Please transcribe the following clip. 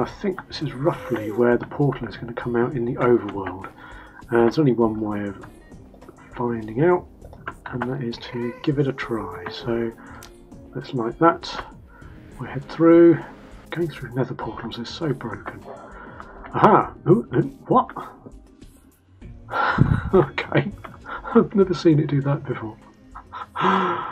I think this is roughly where the portal is going to come out in the overworld. There's only one way of finding out, and that is to give it a try. So let's light that. We'll head through. Going through nether portals is so broken. Aha! Ooh, what? Okay, I've never seen it do that before.